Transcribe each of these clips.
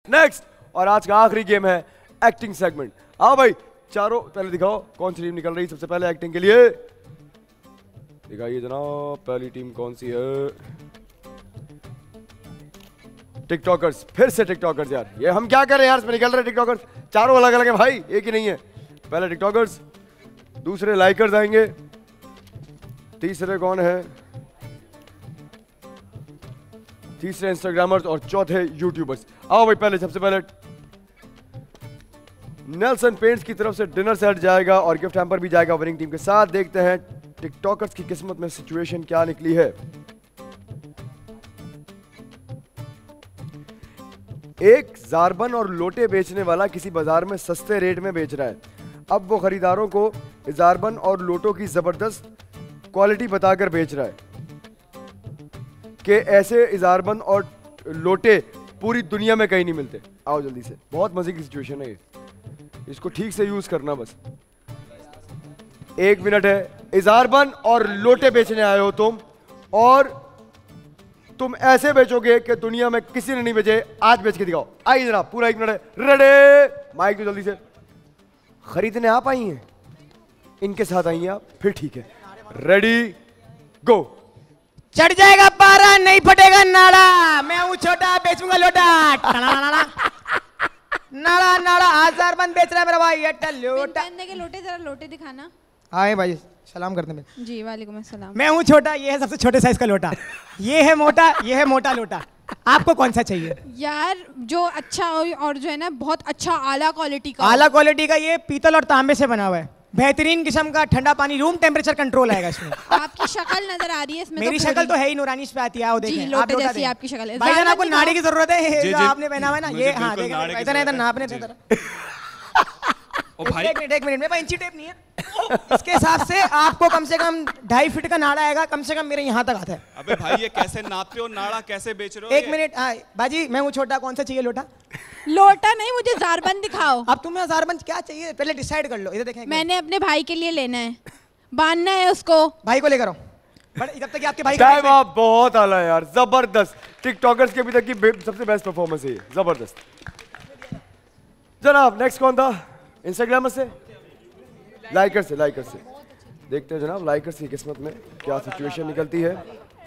Next और आज का आखिरी गेम है एक्टिंग सेगमेंट। हाँ भाई चारों पहले दिखाओ कौन सी टीम निकल रही है सबसे पहले एक्टिंग के लिए। दिखाइए जनाब पहली टीम कौन सी है। टिकटॉकर्स, फिर से टिकटॉकर्स यार, ये हम क्या कर रहे हैं यार, इसमें निकल रहे टिकटॉकर्स, चारों अलग अलग है भाई, एक ही नहीं है। पहले टिकटॉकर्स, दूसरे लाइकर्स आएंगे, तीसरे कौन है, तीसरे इंस्टाग्रामर्स और चौथे यूट्यूबर्स। आओ भाई पहले सबसे पहले नेल्सन पेंट्स की तरफ से डिनर सेट जाएगा और गिफ्ट हैम्पर भी जाएगा विनिंग टीम के साथ। देखते हैं टिकटॉकर्स की किस्मत में सिचुएशन क्या निकली है। एक जारबन और लोटे बेचने वाला किसी बाजार में सस्ते रेट में बेच रहा है। अब वो खरीदारों को जारबन और लोटों की जबरदस्त क्वालिटी बताकर बेच रहा है कि ऐसे इजारबंद और लोटे पूरी दुनिया में कहीं नहीं मिलते। आओ जल्दी से, बहुत मजे की सिचुएशन है ये, इसको ठीक से यूज करना बस। 1 मिनट है, इजारबंद और लोटे बेचने आए हो तुम, और तुम ऐसे बेचोगे कि दुनिया में किसी ने नहीं बेचे। आज बेच के दिखाओ। आइए जनाब, पूरा 1 मिनट है, रेडी। माइक तो जल्दी से। खरीदने आप आई हैं, इनके साथ आई हैं आप, फिर ठीक है, रेडी गो। चढ़ जाएगा पारा नहीं फटेगा नाड़ा, मैं हूँ छोटा बेचूंगा लोटा। नाड़ा नाड़ा हजार बंद बेच रहा है मेरा भाई। लोटा पहनने के लोटे, जरा लोटे दिखाना। आए भाई सलाम करते हैं। जी वालेकुम अस्सलाम। मैं हूँ छोटा, ये है सबसे छोटे साइज का लोटा, ये है मोटा, ये है मोटा लोटा। आपको कौन सा चाहिए यार? जो अच्छा और जो है ना बहुत अच्छा आला क्वालिटी का। आला क्वालिटी का, ये पीतल और तांबे से बना हुआ है, बेहतरीन किस्म का ठंडा पानी, रूम टेम्परेचर कंट्रोल आएगा इसमें। आपकी शक्ल नजर आ रही है इसमें। मेरी शक्ल तो है ही नूरानी पे आती है। आओ देखें, जी, लोटे जैसी आपकी शक्ल है। भाईजान आपको नाड़ी की जरूरत है, जो आपने पहना हुआ है ना ये। हाँ देखें इधर इधर नापने इधर। एक मिनट में इंची टेप नहीं है, इसके हिसाब से आपको कम से कम 2.5 फीट का नाड़ा आएगा, कम से कम मेरे यहाँ तक आता है। अबे भाई ये कैसे नापते हो, नाड़ा कैसे बेच रहे हो? 1 मिनट बाजी, मैं हूँ छोटा, कौन सा चाहिए लोटा? लोटा नहीं, मुझे जारबंद दिखाओ। अब तुम्हें जारबंद क्या चाहिए पहले डिसाइड कर लो। इधर देखें, मैंने अपने भाई के लिए लेना है, बांधना है उसको। भाई को लेकर आओ। बट जब तक आपके भाई टाइम आप बहुत आला है यार, जबरदस्त। टिकटॉकर्स के अभी तक की सबसे बेस्ट परफॉर्मेंस है, जबरदस्त। जनाब नेक्स्ट कौन था? इंस्टाग्राम से, लाइकर से, लाइकर से। देखते हैं जनाब लाइकर की किस्मत में क्या सिचुएशन निकलती है।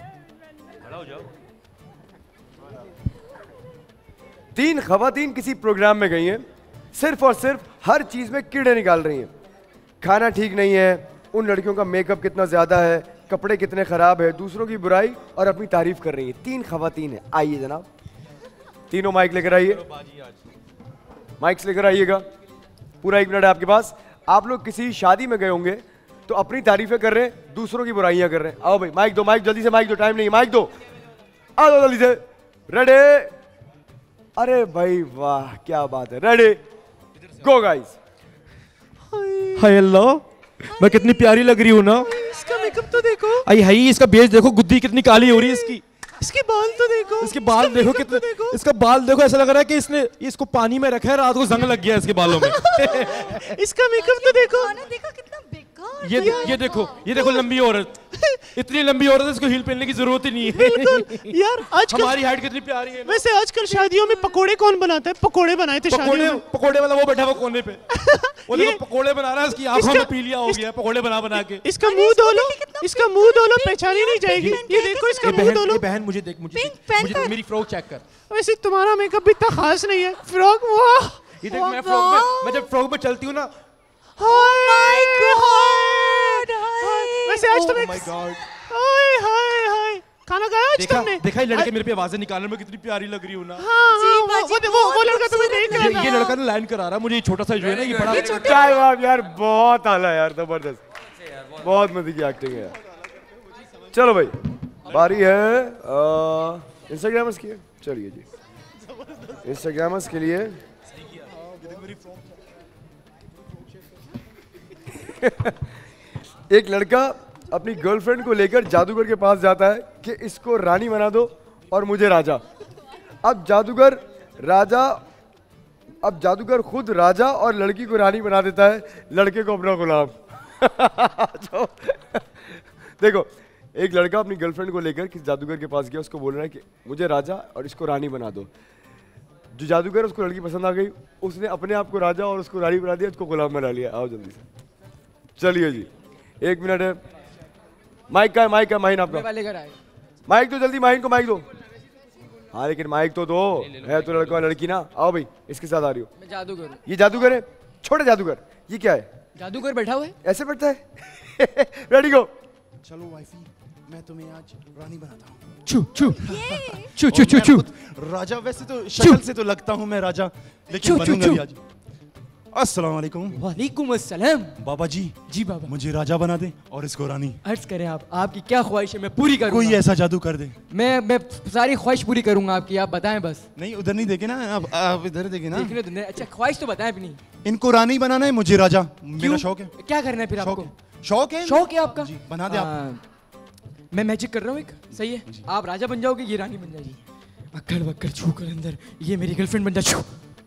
3 खवातीन किसी प्रोग्राम में गई हैं, सिर्फ और सिर्फ हर चीज में कीड़े निकाल रही हैं। खाना ठीक नहीं है, उन लड़कियों का मेकअप कितना ज्यादा है, कपड़े कितने खराब है, दूसरों की बुराई और अपनी तारीफ कर रही हैं। 3 खवातीन है। आइए जनाब, तीनों माइक लेकर आइए, माइक्स लेकर आइएगा। पूरा 1 मिनट है आपके पास। आप लोग किसी शादी में गए होंगे तो अपनी तारीफें कर रहे हैं, दूसरों की बुराइयां कर रहे हैं। आओ भाई माइक दो, माइक जल्दी से, माइक दो, टाइम नहीं, माइक दो। आ जाओ जल्दी से, रेडी। अरे भाई वाह क्या बात है, रेडी गो गाइस। हाय अल्लाह, मैं कितनी प्यारी लग रही हूँ ना। इसका मेकअप तो देखो। आई हाई, इसका बेस देखो, गुद्दी कितनी काली हो रही है इसकी। इसके बाल तो देखो। इसके बाल देखो कितने, इसका बाल देखो, ऐसा लग रहा है कि इसने इसको पानी में रखा है, रात को जंग लग गया इसके बालों में। इसका मेकअप तो देखो। देखो कितना बेकार। ये देखो लंबी औरत, इतनी लंबी औरत है, इसको हील पहनने की जरूरत ही नहीं है। बिल्कुल यार, आजकल हमारी हाइट कितनी प्यारी है। वैसे आजकल शादियों में पकोड़े कौन बनाता है? पकोड़े बनाए थे शादियों में। पकोड़े वाला वो बैठा हुआ कोने पे, वो देखो पकोड़े बना रहा है, इसकी आंखों में पीलिया हो गया पकोड़े बना बना के। इसका मुंह धो लो, इसका मुंह धो लो, पहचानी नहीं जाएगी। ये देखो इसका मुंह धो लो। बहन मुझे देख, मुझे मेरी फ्रॉक चेक कर। वैसे तुम्हारा मेकअप भी इतना खास नहीं है। फ्रॉक, वाह ये देख, मैं जब फ्रॉक में चलती हूँ ना, वैसे आज तुम्हें खाना खाया आज तुमने? देखा ये लड़के मेरे पे आवाजें निकालने में कितनी प्यारी लग रही हूँ ना। वो लड़का तुम्हें देख रहा था। ये लड़का ना लाइन करा रहा है मुझे, छोटा सा जो है ना, ये बड़ा चाय बाप यार, बहुत आला यार, जबरदस्त, बहुत मजे की एक्टिंग है। चलो भाई बारी है इंस्टाग्रामर्स की। चलिए जी, इंस्टाग्रामर्स के लिए एक लड़का अपनी गर्लफ्रेंड को लेकर जादूगर के पास जाता है कि इसको रानी बना दो और मुझे राजा। अब जादूगर खुद राजा और लड़की को रानी बना देता है, लड़के को अपना गुलाम। देखो, एक लड़का अपनी गर्लफ्रेंड को लेकर किसी जादूगर के पास गया, उसको बोल रहा है कि मुझे राजा और इसको रानी बना दो। जो जादूगर है उसको लड़की पसंद आ गई, उसने अपने आप को राजा और उसको रानी बना दिया, उसको गुलाम बना लिया। आओ जल्दी से, चलिए जी 1 मिनट है। माइक का है, माइक है माहिन आपका वाले घर आए। माइक दो जल्दी, माहिन को माइक दो। हाँ लेकिन माइक तो दो, है तो लड़का लड़की ना। आओ भाई, इसके साथ आ रही हो। मैं जादूगर हूँ। ये जादूगर है, छोटे जादूगर। ये क्या है? जादूगर बैठा हुआ है, ऐसे बैठता है। Ready go. चलो वाइफी, मैं तुम्हें आज रानी बनाता हूँ। छू छू छू छू छू छू। राजा, वैसे तो शक्ल से तो लगता हूँ मैं राजा, लेकिन बनूंगा भी आज। अस्सलाम वालेकुम। वालेकुम अस्सलाम। बाबा जी। जी बाबा। मुझे राजा बना दे और इसको रानी। अर्ज करें आप, आपकी क्या ख्वाहिश है मैं पूरी करूंगा। कोई ऐसा जादू कर दे। मैं सारी ख्वाहिश पूरी करूंगा आपकी, आप बताएं बस। नहीं उधर नहीं देखे ना, आप इधर देखे ना। देखने दो। अच्छा ख्वाहिश तो बताएं अपनी। इनको रानी बनाना है, मुझे राजा। मेरा शौक है। क्या करना है फिर आपको? शौक है। शौक है आपका? जी, बना दे आप। मैं मैजिक कर रहा हूँ एक, सही है। आप राजा बन जाओगे, ये रानी बन जाएगी। अक्कड़ बक्कड़ छू कर अंदर, ये मेरी गर्लफ्रेंड बन जा।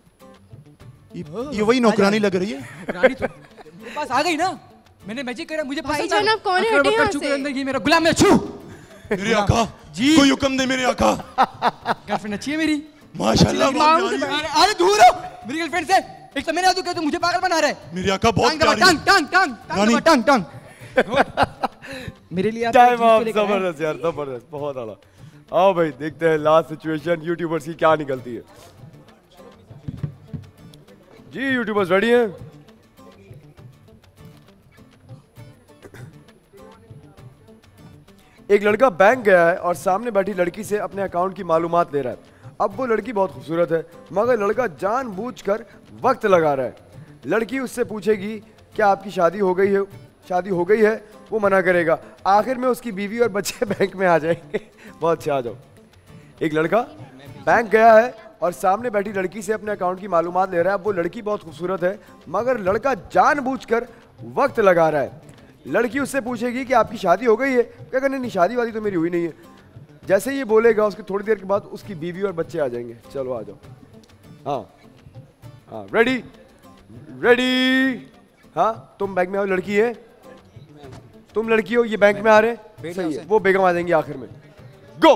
ये वही नौकरानी लग रही है। रानी तो मेरे पास आ गई ना, मैंने मैजिक करा, मुझे भाई पसंद जान, आप कौन है? अक्कड़ हटे बक्कड़ यहाँ छू कर से। अंदर, ये मेरा गुलाम है। छू। मेरे आका जी। कोई हुक्म दे मेरे आका। गर्लफ्रेंड अच्छी है मेरी माशाल्लाह। अरे दूर हो मेरी गर्लफ्रेंड से। एक तो मैंने जादू किया, तो मुझे पागल बना रहा है। मेरे आका बहुत प्यारी। टांग टांग टांग रानी। टांग टांग। मेरे लिए टाइम आप जबरदस्त यार, जबरदस्त, बहुत आला। आओ भाई देखते हैं लास्ट सिचुएशन यूट्यूबर्स की क्या निकलती है। जी यूट्यूबर्स रेडी हैं? एक लड़का बैंक गया है और सामने बैठी लड़की से अपने अकाउंट की मालूमात ले रहा है। अब वो लड़की बहुत खूबसूरत है, मगर लड़का जानबूझकर वक्त लगा रहा है। लड़की उससे पूछेगी क्या आपकी शादी हो गई है? शादी हो गई है, वो मना करेगा। आखिर में उसकी बीवी और बच्चे बैंक में आ जाएंगे। बहुत अच्छा, आ जाओ। एक लड़का बैंक गया है और सामने बैठी लड़की से अपने अकाउंट की मालूमात ले रहा है। अब वो लड़की बहुत खूबसूरत है, मगर लड़का जानबूझकर वक्त लगा रहा है। लड़की उससे पूछेगी कि आपकी शादी हो गई है? क्या कहने, नहीं शादी वादी तो मेरी हुई नहीं है। जैसे ही ये बोलेगा, उसकी थोड़ी देर के बाद उसकी बीवी और बच्चे आ जाएंगे। चलो आ जाओ। हाँ हाँ, रेडी रेडी। हाँ तुम बैंक में आओ, लड़की है, तुम लड़की हो, ये बैंक में आ रहे, सही है, वो बेगम आ जाएंगी आखिर में। गो।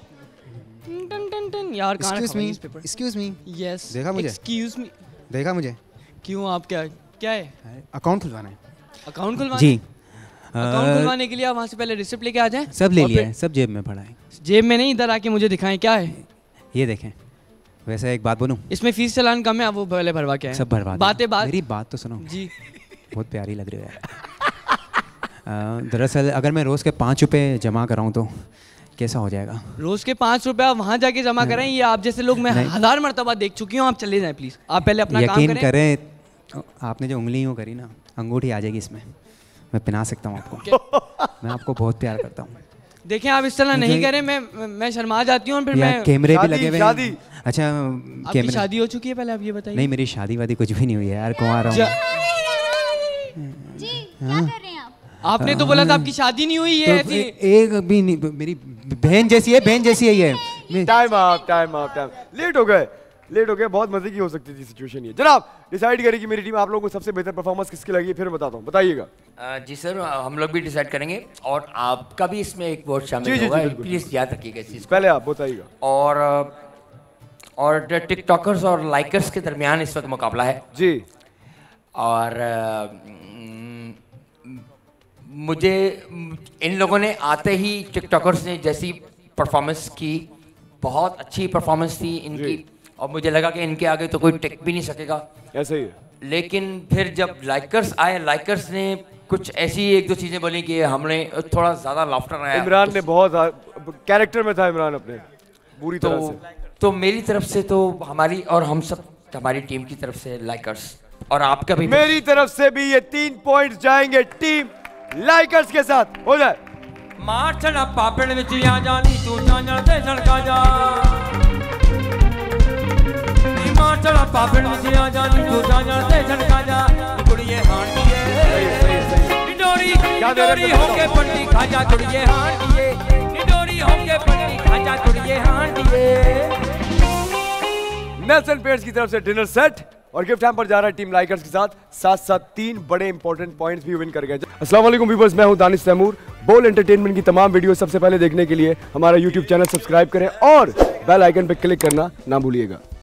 यार एक्सक्यूज मी यस देखा मुझे? Excuse me. देखा मुझे? क्यों, आप क्या है? अकाउंट खुलवाना है अकाउंट खुलवाना? जी। अकाउंट खुलवाने के लिए आप वहाँ से पहले रिसिप्ट लेके आ जाएं। सब ले और लिया फिर- है, सब जेब में पड़ा है। जेब में नहीं, इधर आके मुझे दिखाएं क्या है। ये देखें। वैसे एक बात बोलूं? इसमें फीस चालान कम है, आप वो पहले भरवा के आए। सब बर्बाद। बात मेरी बात तो सुनो जी। बहुत प्यारी लग रही है यार। दरअसल अगर मैं रोज़ के 5 रुपये जमा कराऊँ तो कैसा हो जाएगा? रोज के 5 रुपए आप वहाँ जाके जमा करें, ये आप जैसे लोग मैं 1000 मरतबा देख चुकी हूँ। आप चले जाएं प्लीज, आप पहले अपना काम यकीन करें। करें, आपने जो उंगली यूँ करी ना, अंगूठी आ जाएगी इसमें, मैं पिना सकता हूँ आपको। मैं आपको बहुत प्यार करता हूँ। देखें आप इस तरह नहीं करें, मैं शर्मा जाती हूँ। फिर यार मैं कैमरे भी शादी- लगे हुए शादी। हैं। अच्छा आपकी कैमरे। शादी हो चुकी है पहले आप ये बताइए। नहीं मेरी शादी वादी कुछ भी नहीं हुई है यार, कुंवार हूँ। जी क्या कर रहे हैं आप? आपने तो बोला था आपकी शादी नहीं हुई है तो ऐसी। एक भी नहीं, मेरी बहन जैसी है, बहन जैसी है ये। टाइम आप, टाइम आप, टाइम। लेट हो गए, लेट हो गए। बहुत मजे की हो सकती थी सिचुएशन ये। जनाब डिसाइड करेगी मेरी टीम आप लोगों को सबसे बेहतर परफॉर्मेंस किसकी लगी, फिर बताता हूँ, बताइएगा। जी सर, हम लोग भी डिसाइड करेंगे और आपका भी इसमें एक वोट जी, शामिल जी, होगा, बिल्कुल। प्लीज याद रखिएगा इस चीज को। पहले आप बताइएगा। और टिकटॉकर्स और लाइकर्स के दरमियान इस वक्त मुकाबला है जी। और मुझे इन लोगों ने आते ही टिकटॉकर्स ने जैसी परफॉर्मेंस की, बहुत अच्छी परफॉर्मेंस थी इनकी, और मुझे लगा कि इनके आगे तो कोई टिक भी नहीं सकेगा। ऐसा ही है। लेकिन फिर जब लाइकर्स आए, लाइकर्स ने कुछ ऐसी एक दो चीज़ें बोली कि हमने थोड़ा ज़्यादा लाफ्टर आया। इमरान ने बहुत कैरेक्टर में था, इमरान अपने पूरी तरह से। तो मेरी तरफ से तो हमारी और हम सब हमारी टीम की तरफ से लाइकर्स, और आपका भी मेरी तरफ से भी ये 3 पॉइंट्स जाएंगे टीम लाइकर्स के साथ। हो जाए। मार चढ़ा पापड़ विच आ जानी तू जान ते सड़का जा, मार चढ़ा पापड़ विच आ जानी तू जान ते सड़का जा, कुड़िए हांडीए निडोरी निडोरी होके पंडी खाजा, कुड़िए हांडीए निडोरी होके पंडी खाजा, कुड़िए हांडीए। नेल्सन पेयर्स की तरफ से डिनर सेट और गिफ्ट हैम्पर जा रहा है टीम लाइकर्स के साथ। साथ साथ 3 बड़े इंपॉर्टेंट पॉइंट्स भी विन कर गए। अस्सलाम वालेकुम व्यूअर्स, मैं हूं दानिश तैमूर। बोल एंटरटेनमेंट की तमाम वीडियो सबसे पहले देखने के लिए हमारा यूट्यूब चैनल सब्सक्राइब करें और बेल आइकन पर क्लिक करना ना भूलिएगा।